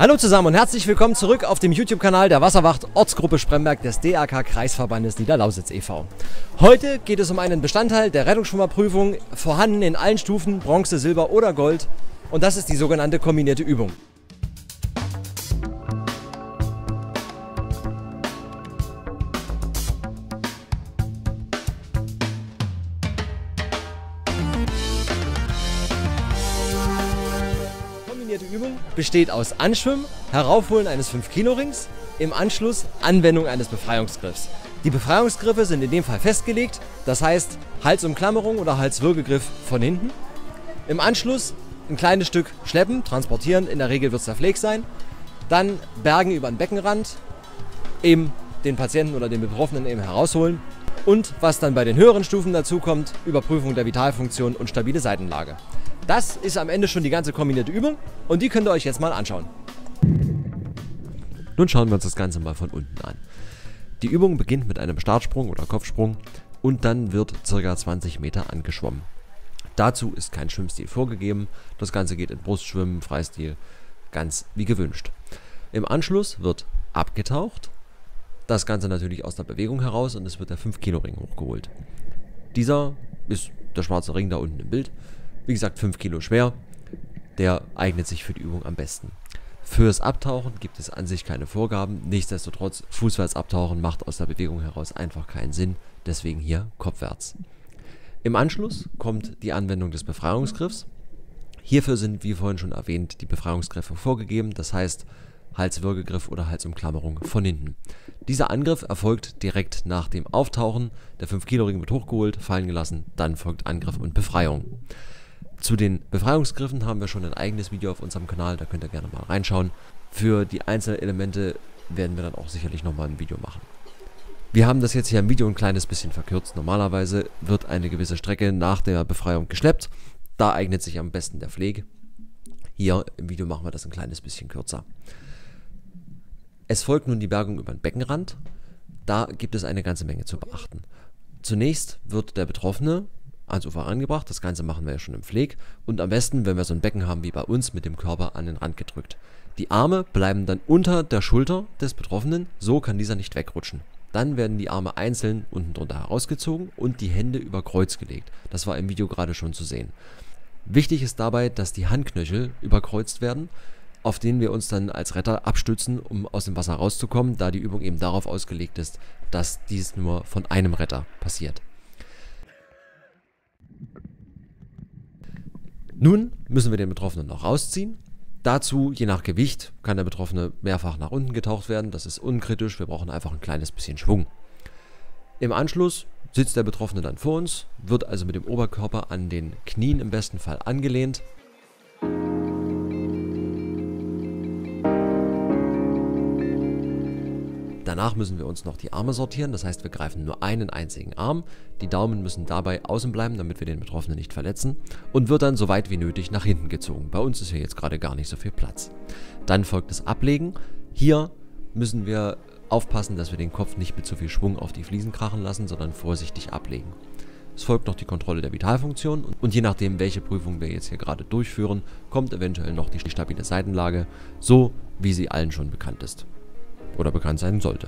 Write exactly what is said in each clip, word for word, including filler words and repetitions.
Hallo zusammen und herzlich willkommen zurück auf dem YouTube-Kanal der Wasserwacht Ortsgruppe Spremberg des D R K-Kreisverbandes Niederlausitz e V Heute geht es um einen Bestandteil der Rettungsschwimmerprüfung, vorhanden in allen Stufen, Bronze, Silber oder Gold, und das ist die sogenannte kombinierte Übung. Die Übung besteht aus Anschwimmen, Heraufholen eines fünf Kilo Rings, im Anschluss Anwendung eines Befreiungsgriffs. Die Befreiungsgriffe sind in dem Fall festgelegt, das heißt Halsumklammerung oder Halswürgegriff von hinten. Im Anschluss ein kleines Stück schleppen, transportieren, in der Regel wird es der Fleg sein. Dann bergen über den Beckenrand, eben den Patienten oder den Betroffenen eben herausholen. Und was dann bei den höheren Stufen dazu kommt, Überprüfung der Vitalfunktion und stabile Seitenlage. Das ist am Ende schon die ganze kombinierte Übung und die könnt ihr euch jetzt mal anschauen. Nun schauen wir uns das Ganze mal von unten an. Die Übung beginnt mit einem Startsprung oder Kopfsprung und dann wird ca. zwanzig Meter angeschwommen. Dazu ist kein Schwimmstil vorgegeben, das Ganze geht in Brustschwimmen, Freistil, ganz wie gewünscht. Im Anschluss wird abgetaucht, das Ganze natürlich aus der Bewegung heraus, und es wird der fünf Kilo Ring hochgeholt. Dieser ist der schwarze Ring da unten im Bild. Wie gesagt, fünf Kilo schwer, der eignet sich für die Übung am besten. Fürs Abtauchen gibt es an sich keine Vorgaben, nichtsdestotrotz, fußwärts abtauchen macht aus der Bewegung heraus einfach keinen Sinn, deswegen hier kopfwärts. Im Anschluss kommt die Anwendung des Befreiungsgriffs. Hierfür sind, wie vorhin schon erwähnt, die Befreiungsgriffe vorgegeben, das heißt Halswürgegriff oder Halsumklammerung von hinten. Dieser Angriff erfolgt direkt nach dem Auftauchen, der fünf Kilo Ring wird hochgeholt, fallen gelassen, dann folgt Angriff und Befreiung. Zu den Befreiungsgriffen haben wir schon ein eigenes Video auf unserem Kanal, da könnt ihr gerne mal reinschauen. Für die einzelnen Elemente werden wir dann auch sicherlich nochmal ein Video machen. Wir haben das jetzt hier im Video ein kleines bisschen verkürzt. Normalerweise wird eine gewisse Strecke nach der Befreiung geschleppt. Da eignet sich am besten der Fleg. Hier im Video machen wir das ein kleines bisschen kürzer. Es folgt nun die Bergung über den Beckenrand. Da gibt es eine ganze Menge zu beachten. Zunächst wird der Betroffene ans Ufer angebracht, das Ganze machen wir ja schon im Fleg, und am besten, wenn wir so ein Becken haben wie bei uns, mit dem Körper an den Rand gedrückt. Die Arme bleiben dann unter der Schulter des Betroffenen, so kann dieser nicht wegrutschen. Dann werden die Arme einzeln unten drunter herausgezogen und die Hände über Kreuz gelegt. Das war im Video gerade schon zu sehen. Wichtig ist dabei, dass die Handknöchel überkreuzt werden, auf denen wir uns dann als Retter abstützen, um aus dem Wasser rauszukommen, da die Übung eben darauf ausgelegt ist, dass dies nur von einem Retter passiert. Nun müssen wir den Betroffenen noch rausziehen. Dazu, je nach Gewicht, kann der Betroffene mehrfach nach unten getaucht werden. Das ist unkritisch, wir brauchen einfach ein kleines bisschen Schwung. Im Anschluss sitzt der Betroffene dann vor uns, wird also mit dem Oberkörper an den Knien im besten Fall angelehnt. Danach müssen wir uns noch die Arme sortieren, das heißt, wir greifen nur einen einzigen Arm. Die Daumen müssen dabei außen bleiben, damit wir den Betroffenen nicht verletzen, und wird dann so weit wie nötig nach hinten gezogen. Bei uns ist hier jetzt gerade gar nicht so viel Platz. Dann folgt das Ablegen. Hier müssen wir aufpassen, dass wir den Kopf nicht mit zu viel Schwung auf die Fliesen krachen lassen, sondern vorsichtig ablegen. Es folgt noch die Kontrolle der Vitalfunktion und je nachdem, welche Prüfung wir jetzt hier gerade durchführen, kommt eventuell noch die stabile Seitenlage, so wie sie allen schon bekannt ist. Oder bekannt sein sollte.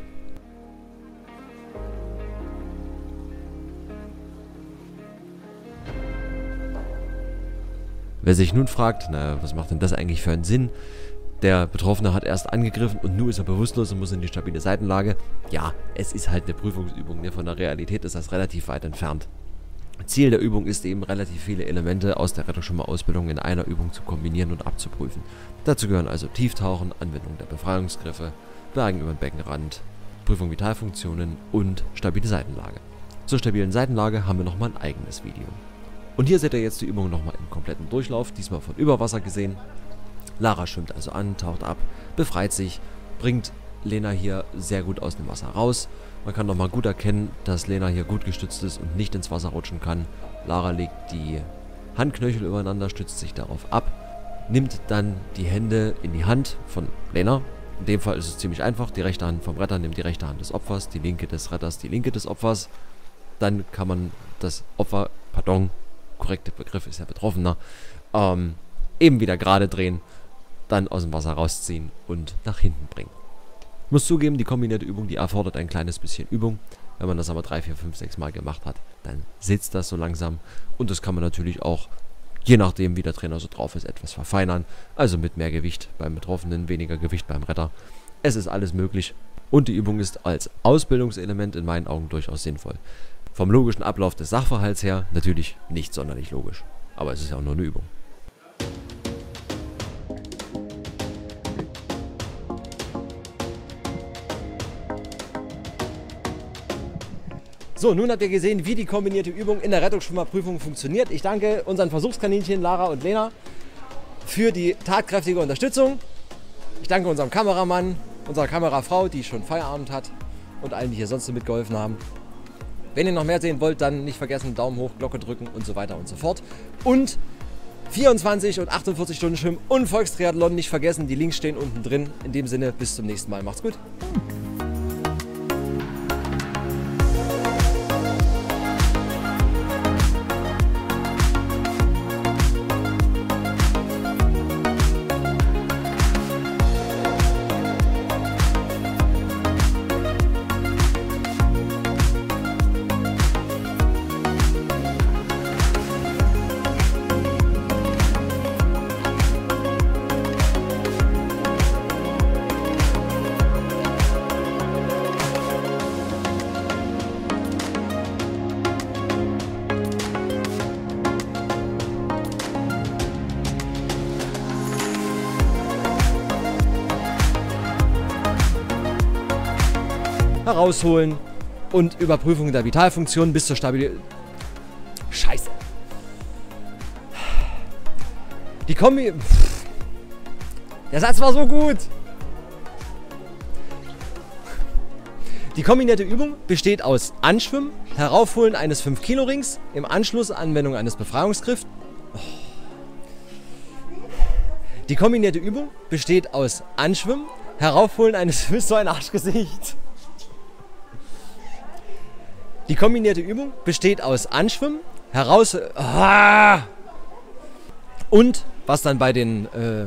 Wer sich nun fragt, naja, was macht denn das eigentlich für einen Sinn? Der Betroffene hat erst angegriffen und nun ist er bewusstlos und muss in die stabile Seitenlage. Ja, es ist halt eine Prüfungsübung, ne? Von der Realität ist das relativ weit entfernt. Ziel der Übung ist eben, relativ viele Elemente aus der Rettungsschwimmerausbildung in einer Übung zu kombinieren und abzuprüfen. Dazu gehören also Tieftauchen, Anwendung der Befreiungsgriffe, Bergen über den Beckenrand, Prüfung Vitalfunktionen und stabile Seitenlage. Zur stabilen Seitenlage haben wir nochmal ein eigenes Video. Und hier seht ihr jetzt die Übung nochmal im kompletten Durchlauf, diesmal von über Wasser gesehen. Lara schwimmt also an, taucht ab, befreit sich, bringt Lena hier sehr gut aus dem Wasser raus. Man kann nochmal gut erkennen, dass Lena hier gut gestützt ist und nicht ins Wasser rutschen kann. Lara legt die Handknöchel übereinander, stützt sich darauf ab, nimmt dann die Hände in die Hand von Lena. In dem Fall ist es ziemlich einfach, die rechte Hand vom Retter nimmt die rechte Hand des Opfers, die linke des Retters die linke des Opfers. Dann kann man das Opfer, pardon, korrekter Begriff ist ja Betroffener, ähm, eben wieder gerade drehen. dann aus dem Wasser rausziehen und nach hinten bringen. Ich muss zugeben, die kombinierte Übung, die erfordert ein kleines bisschen Übung. Wenn man das aber drei, vier, fünf, sechs Mal gemacht hat, dann sitzt das so langsam. Und das kann man natürlich auch, je nachdem wie der Trainer so drauf ist, etwas verfeinern. Also mit mehr Gewicht beim Betroffenen, weniger Gewicht beim Retter. Es ist alles möglich. Und die Übung ist als Ausbildungselement in meinen Augen durchaus sinnvoll. Vom logischen Ablauf des Sachverhalts her natürlich nicht sonderlich logisch. Aber es ist ja auch nur eine Übung. So, nun habt ihr gesehen, wie die kombinierte Übung in der Rettungsschwimmerprüfung funktioniert. Ich danke unseren Versuchskaninchen Lara und Lena für die tatkräftige Unterstützung. Ich danke unserem Kameramann, unserer Kamerafrau, die schon Feierabend hat, und allen, die hier sonst mitgeholfen haben. Wenn ihr noch mehr sehen wollt, dann nicht vergessen, Daumen hoch, Glocke drücken und so weiter und so fort. Und vierundzwanzig und achtundvierzig Stunden Schwimmen und Volkstriathlon nicht vergessen, die Links stehen unten drin. In dem Sinne, bis zum nächsten Mal. Macht's gut. Herausholen und Überprüfung der Vitalfunktion bis zur Stabilität. Scheiße. Die Kombi... Der Satz war so gut. Die kombinierte Übung besteht aus Anschwimmen, Heraufholen eines fünf Kilo Rings, im Anschluss Anwendung eines Befreiungsgriffs. Die kombinierte Übung besteht aus Anschwimmen, Heraufholen eines... So ein Arschgesicht. Die kombinierte Übung besteht aus Anschwimmen, heraus... Ah, und was dann bei den... Äh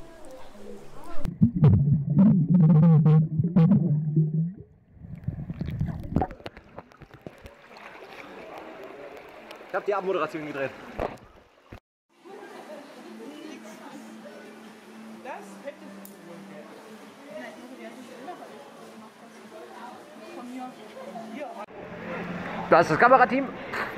ich habe die Abmoderation gedreht. Da ist das Kamerateam.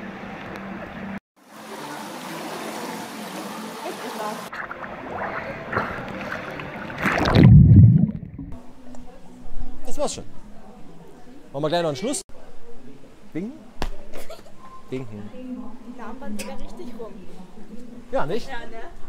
Das war's schon. Machen wir gleich noch einen Schluss. Winken? Winken. Die Armband sogar richtig rum. Ja, nicht? Ja, ne?